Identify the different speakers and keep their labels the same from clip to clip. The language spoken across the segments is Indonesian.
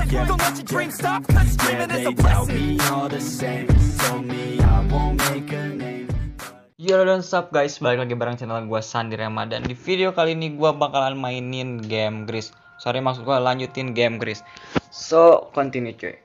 Speaker 1: Don't let your dreams stop, cause dreaming is a blessing.
Speaker 2: All the same, told me I won't make a name.
Speaker 3: Yo, dan sup guys, balik lagi bareng channel gue Sandi Rema. Dan di video kali ini gue bakalan mainin game Gris. Sorry, maksud gue lanjutin game Gris. So, continue cuy.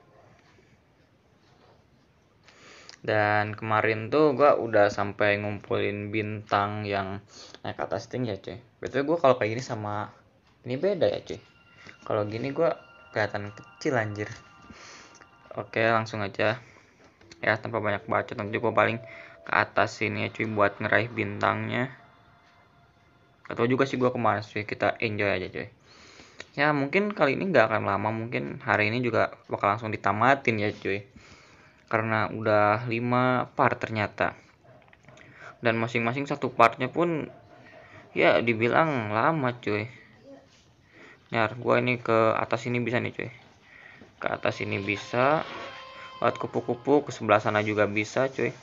Speaker 3: Dan kemarin tuh gue udah sampai ngumpulin bintang yang naik ke atas tinggi ya cuy. Betul, gue kalau kayak gini sama ini beda ya cuy. Kalau gini gue kelihatan kecil anjir. Oke, langsung aja ya, tanpa banyak bacot. Nanti gue paling ke atas sini ya cuy buat ngeraih bintangnya. Atau juga sih gue kemana cuy, kita enjoy aja cuy. Ya mungkin kali ini nggak akan lama, mungkin hari ini juga bakal langsung ditamatin ya cuy, karena udah 5 part ternyata, dan masing-masing satu partnya pun ya dibilang lama cuy. Nyar gue ini ke atas ini bisa nih cuy, ke atas ini bisa, lewat kupu-kupu ke sebelah sana juga bisa cuy.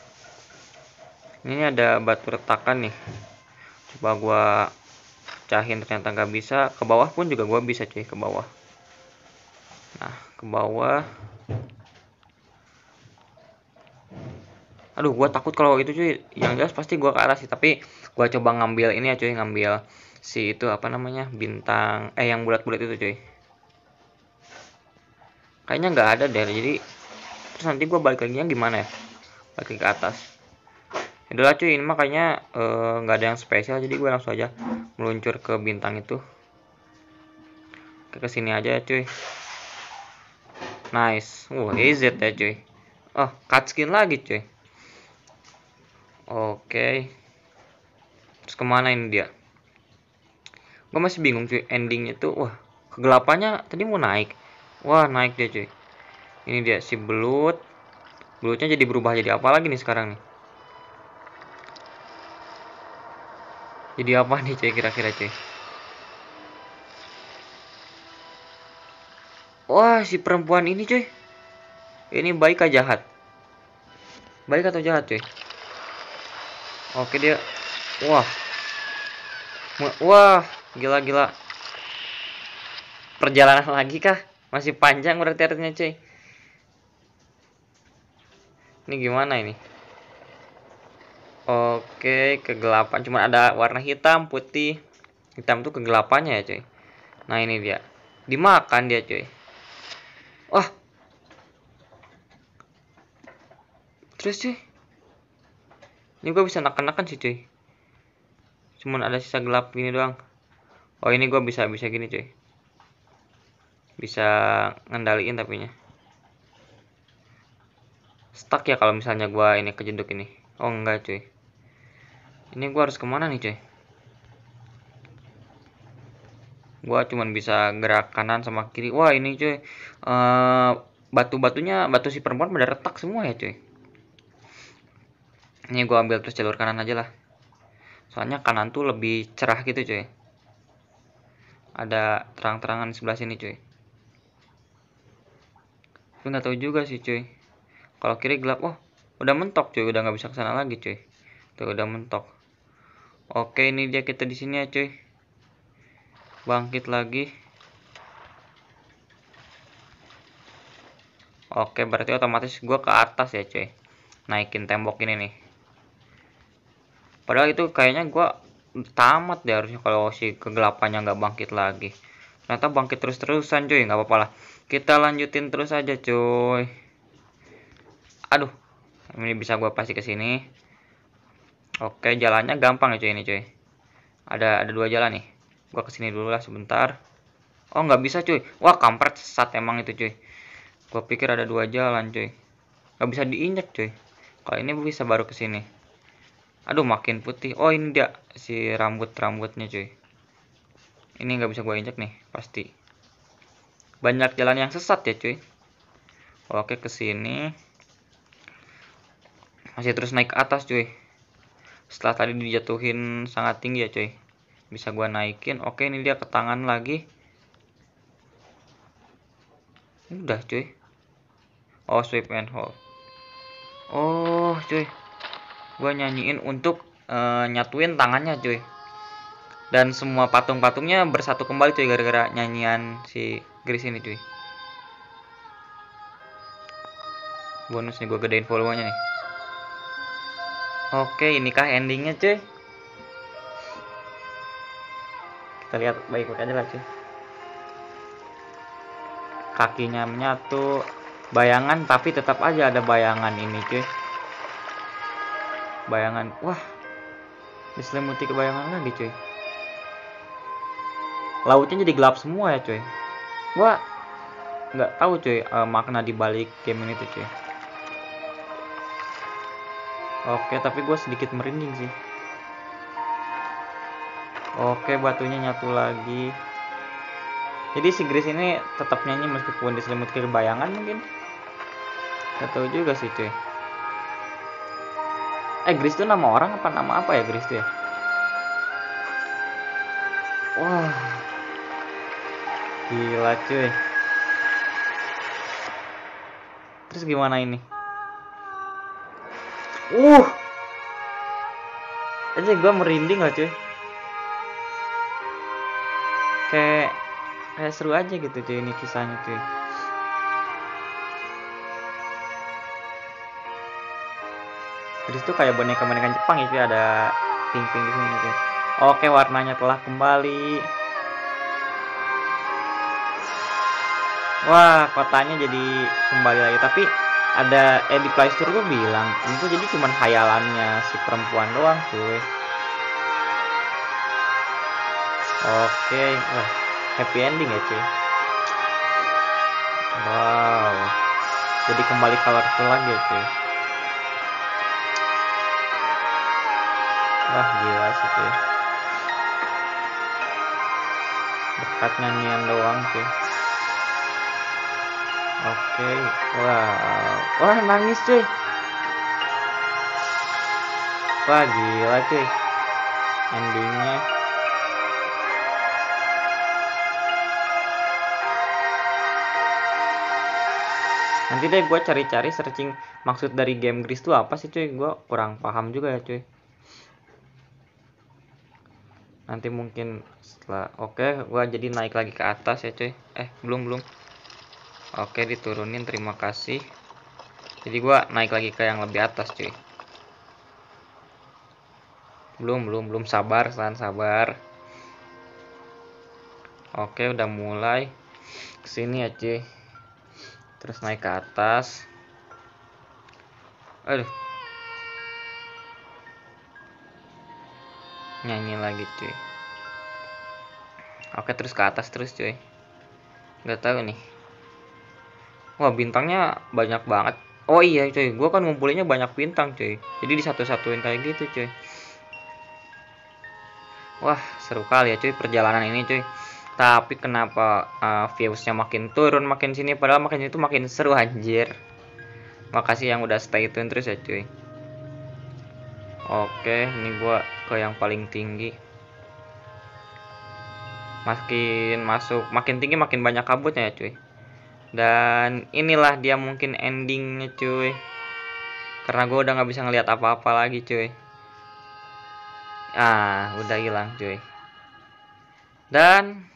Speaker 3: Ini ada batu retakan nih, coba gua pecahin, ternyata nggak bisa. Ke bawah pun juga gua bisa cuy, ke bawah. Nah, ke bawah. Aduh, gua takut kalau itu cuy. Yang jelas pasti gua ke atas sih, tapi gua coba ngambil ini ya cuy, ngambil si itu apa namanya, bintang yang bulat-bulat itu cuy. Kayaknya nggak ada deh, jadi terus nanti gua balik lagi gimana ya, balik ke atas. Itulah cuy, ini makanya nggak ada yang spesial, jadi gue langsung aja meluncur ke bintang itu. Ke sini aja cuy. Nice. EZ ya cuy. Oh, cutscene lagi cuy. Oke. Terus kemana ini dia? Gue masih bingung cuy, endingnya tuh. Wah, kegelapannya tadi mau naik. Wah, naik dia cuy. Ini dia si belut. Belutnya jadi berubah jadi apa lagi nih sekarang nih? Jadi apa nih cuy kira-kira cuy? Wah, si perempuan ini cuy. Ini baik atau jahat? Baik atau jahat cuy? Oke dia. Wah. Wah, gila-gila. Perjalanan lagi kah? Masih panjang berarti artinya cuy. Ini gimana ini? Oke, kegelapan, cuma ada warna hitam, putih. Hitam tuh kegelapannya ya cuy. Nah ini dia, dimakan dia cuy. Wah, terus cuy, ini gue bisa nakan-nakan sih cuy. Cuman ada sisa gelap gini doang. Oh ini gue bisa gini cuy. Bisa ngendaliin tapi nya stuck ya kalau misalnya gue ini kejeduk ini. Oh enggak cuy. Ini gue harus kemana nih cuy? Gua cuman bisa gerak kanan sama kiri. Wah ini cuy, batu-batunya, batu si perempuan pada retak semua ya cuy. Ini gua ambil terus jalur kanan aja lah, soalnya kanan tuh lebih cerah gitu cuy. Ada terang-terangan di sebelah sini cuy. Tapi nggak tahu juga sih cuy, kalau kiri gelap. Oh udah mentok cuy, udah nggak bisa kesana lagi cuy. Tuh udah mentok. Oke ini dia, kita di sini ya cuy. Bangkit lagi. Oke, berarti otomatis gue ke atas ya cuy, naikin tembok ini nih. Padahal itu kayaknya gue tamat deh harusnya kalau si kegelapannya nggak bangkit lagi. Ternyata bangkit terus-terusan cuy. Nggak apa-apa lah, kita lanjutin terus aja cuy. Aduh, ini bisa gue pasti ke sini. Oke, jalannya gampang ya cuy ini cuy. Ada 2 jalan nih. Gua kesini dulu lah sebentar. Oh nggak bisa cuy. Wah kampret, sesat emang itu cuy. Gua pikir ada 2 jalan cuy. Nggak bisa diinjak cuy. Kalau ini bisa baru kesini. Aduh makin putih. Oh ini dia si rambutnya cuy. Ini nggak bisa gua injak nih pasti. Banyak jalan yang sesat ya cuy. Oke kesini. Masih terus naik ke atas cuy. Setelah tadi dijatuhin sangat tinggi ya cuy, bisa gua naikin. Oke ini dia ke tangan lagi. Udah cuy. Oh sweep and hold. Oh cuy, gua nyanyiin untuk nyatuin tangannya cuy. Dan semua patung-patungnya bersatu kembali cuy gara-gara nyanyian si Gris ini cuy. Bonus nih, gue gedein volumenya nih. Oke, inikah endingnya cuy. Kita lihat baik-baik aja lah cuy. Kakinya menyatu, bayangan, tapi tetap aja ada bayangan ini cuy. Bayangan, wah, diselimuti ke bayangan lagi cuy. Lautnya jadi gelap semua ya cuy. Gua nggak tahu cuy makna dibalik game ini tuh cuy. Oke, tapi gue sedikit merinding sih. Oke, batunya nyatu lagi. Jadi si Grace ini tetap nyanyi meskipun diselimuti ke bayangan mungkin. Gak tahu juga sih cuy. Grace itu nama orang apa nama apa ya Grace itu ya? Wah, gila cuy. Terus gimana ini? Aja gue merinding lah cuy. Kayak seru aja gitu cuy ini kisahnya cuy. Terus tuh kayak boneka-boneka Jepang ya cuy, ada pink-pink di sini cuy. Oke, warnanya telah kembali. Wah, kotanya jadi kembali lagi. Tapi ada di Play Store gue bilang itu jadi cuman khayalannya si perempuan doang cuy. Oke, wah, happy ending ya cuy. Wow, jadi kembali colorful lagi ya cuy. Wah, gila sih cuy. Berkat nyanyian doang cuy. Oke, wah nangis cuy. Wah gila cuy, endingnya. Nanti deh gue cari-cari searching maksud dari game Gris itu apa sih cuy, gue kurang paham juga ya cuy. Nanti mungkin setelah gue jadi naik lagi ke atas ya cuy. Belum. Oke, diturunin, terima kasih. Jadi gua naik lagi ke yang lebih atas cuy. Belum, sabar. Oke, udah mulai kesini ya cuy. Terus naik ke atas. Aduh, nyanyi lagi cuy. Oke, terus ke atas terus cuy. Nggak tahu nih. Wah, bintangnya banyak banget. Oh iya cuy, gue kan ngumpulinnya banyak bintang cuy. Jadi disatu-satuin kayak gitu cuy. Wah, seru kali ya cuy perjalanan ini cuy. Tapi kenapa viewsnya makin turun makin sini, padahal makin itu makin seru anjir. Makasih yang udah stay tune terus ya cuy. Oke, ini gue ke yang paling tinggi. Makin masuk, makin tinggi makin banyak kabutnya ya cuy. Dan inilah dia mungkin endingnya cuy. Karena gue udah gak bisa ngeliat apa-apa lagi cuy. Udah hilang cuy. Dan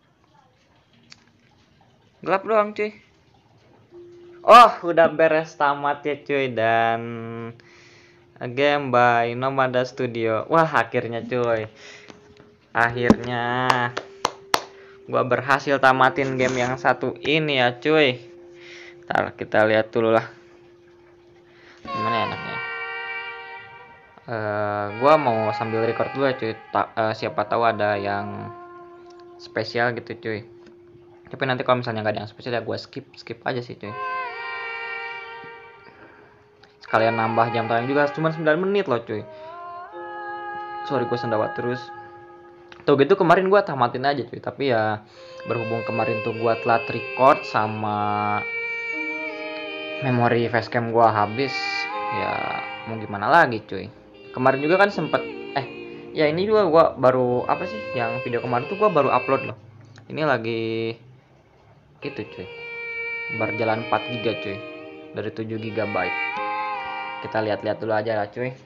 Speaker 3: gelap doang cuy. Oh, udah beres tamat ya cuy. Dan game by Nomada Studio. Wah, akhirnya cuy. Akhirnya gua berhasil tamatin game yang satu ini ya cuy. Ntar kita lihat dulu lah gimana enaknya. Gua mau sambil record dulu ya cuy. Siapa tahu ada yang spesial gitu cuy. Tapi nanti kalau misalnya nggak ada yang spesial ya gua skip aja sih cuy. Sekalian nambah jam tayang juga, cuma 9 menit loh cuy. Sorry gue sendawa terus. Tuh gitu kemarin gue tamatin aja cuy. Tapi ya berhubung kemarin tuh gue telat record sama memori facecam gue habis, ya mau gimana lagi cuy. Kemarin juga kan sempet ya ini juga gue baru apa sih yang video kemarin tuh gue baru upload loh. Ini lagi gitu cuy, berjalan 4 GB cuy dari 7 GB. Kita lihat-lihat dulu aja lah cuy.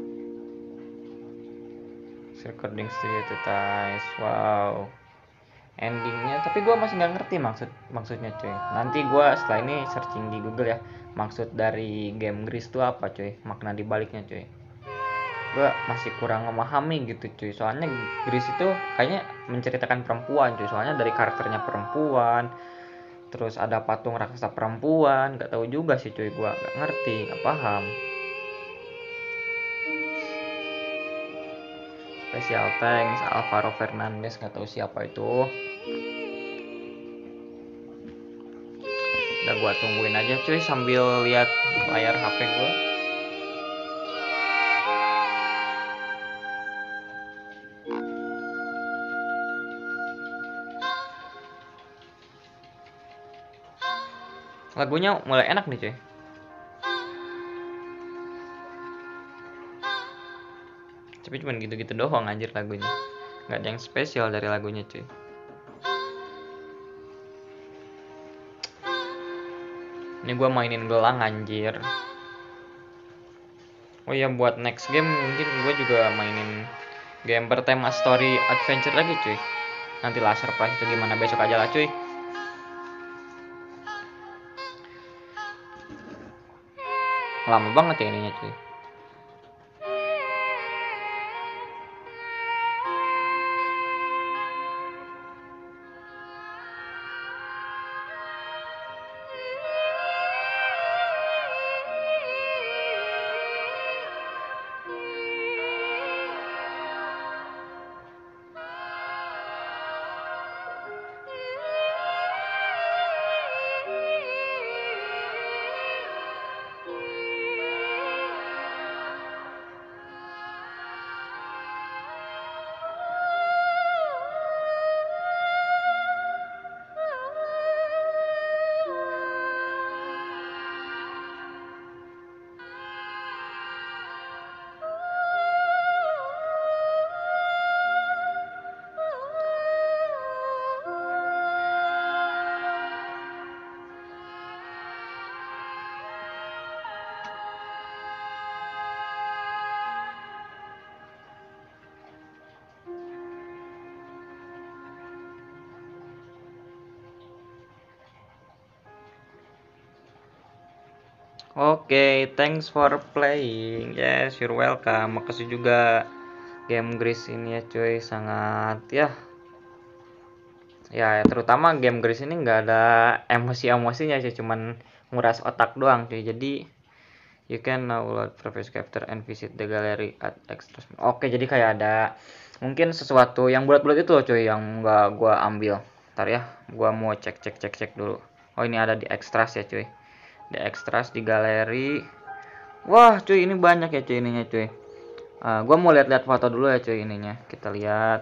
Speaker 3: Recording studio to times. Wow, endingnya, tapi gue masih nggak ngerti maksudnya cuy. Nanti gue setelah ini searching di Google ya, maksud dari game Gris itu apa cuy, makna dibaliknya cuy. Gue masih kurang memahami gitu cuy, soalnya Gris itu kayaknya menceritakan perempuan cuy, soalnya dari karakternya perempuan, terus ada patung raksasa perempuan, nggak tahu juga sih cuy, gue nggak ngerti, nggak paham. Special thanks Alvaro Fernandez, nggak tahu siapa itu. Udah gua tungguin aja cuy sambil lihat layar HP gua. Lagunya mulai enak nih cuy. Tapi cuman gitu-gitu doang anjir lagunya. Nggak ada yang spesial dari lagunya cuy. Ini gua mainin gelang anjir. Oh iya, buat next game mungkin gua juga mainin game bertema story adventure lagi cuy. Nanti lah surprise itu gimana besok aja lah cuy. Lama banget ya ininya cuy. Oke, thanks for playing. Yes, you're welcome. Makasih juga game Gris ini ya cuy, sangat ya. Ya, terutama game Gris ini nggak ada emosi-emosinya sih, cuman nguras otak doang cuy. Jadi you can now load previous chapter and visit the gallery at extras. Oke, jadi kayak ada mungkin sesuatu yang bulat-bulat itu loh cuy, yang nggak gua ambil. Ntar ya, gua mau cek dulu. Oh, ini ada di extras ya cuy. Di extras di galeri. Wah cuy, ini banyak ya cuy ininya cuy. Gua mau lihat-lihat foto dulu ya cuy ininya. Kita lihat.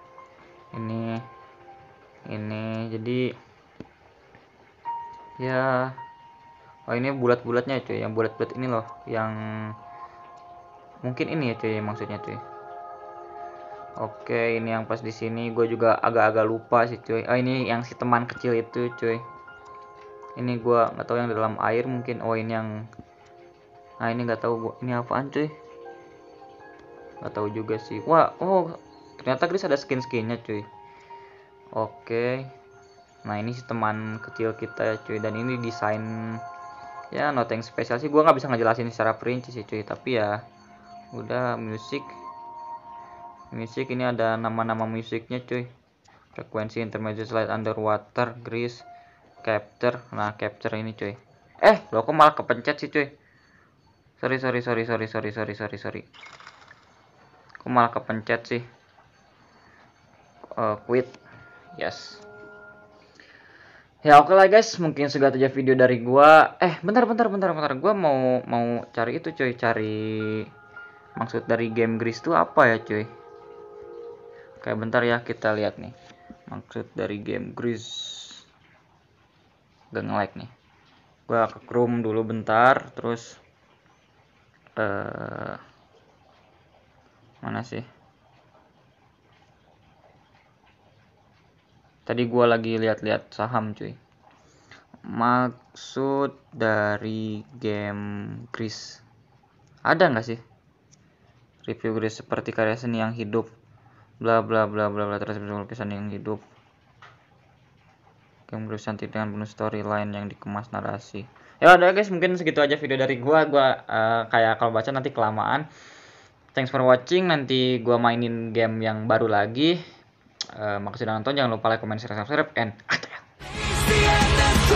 Speaker 3: Ini jadi ya. Oh, ini bulat-bulatnya cuy, yang bulat-bulat ini loh, yang mungkin ini ya cuy maksudnya cuy. Oke, ini yang pas di sini gue juga agak-agak lupa sih cuy. Oh, ini yang si teman kecil itu cuy. Ini gue nggak tahu yang di dalam air mungkin. Oh, ini yang, nah ini nggak tahu gua ini apaan cuy. Nggak tahu juga sih. Wah, oh ternyata Chris ada skin-skinnya cuy. Oke. Nah, ini si teman kecil kita ya cuy, dan ini desain ya nothing spesial sih, gua nggak bisa ngejelasin secara perinci sih cuy, tapi ya udah. Musik ini ada nama-nama musiknya cuy. Frekuensi, intermezzo, slide, underwater, grease, capture. Nah, capture ini cuy. Loh kok malah kepencet sih cuy. Sorry. Kok malah kepencet sih. Quit. Yes. Ya oke lah guys, mungkin segitu aja video dari gua. Bentar. Gua mau cari itu cuy, cari maksud dari game Gris itu apa ya cuy. Kayak bentar ya, kita lihat nih. Maksud dari game Gris. Gak nge-like nih. Gua ke Chrome dulu bentar, terus mana sih? Tadi gua lagi lihat-lihat saham cuy. Maksud dari game Gris ada nggak sih? Review Gris seperti karya seni yang hidup, bla bla bla bla bla, terus lukisan yang hidup. Game berurusan dengan penuh storyline yang dikemas narasi. Ya udah guys, mungkin segitu aja video dari gua kayak kalau baca nanti kelamaan. Thanks for watching, nanti gua mainin game yang baru lagi. Makasih udah nonton, jangan lupa like, comment, share, subscribe, and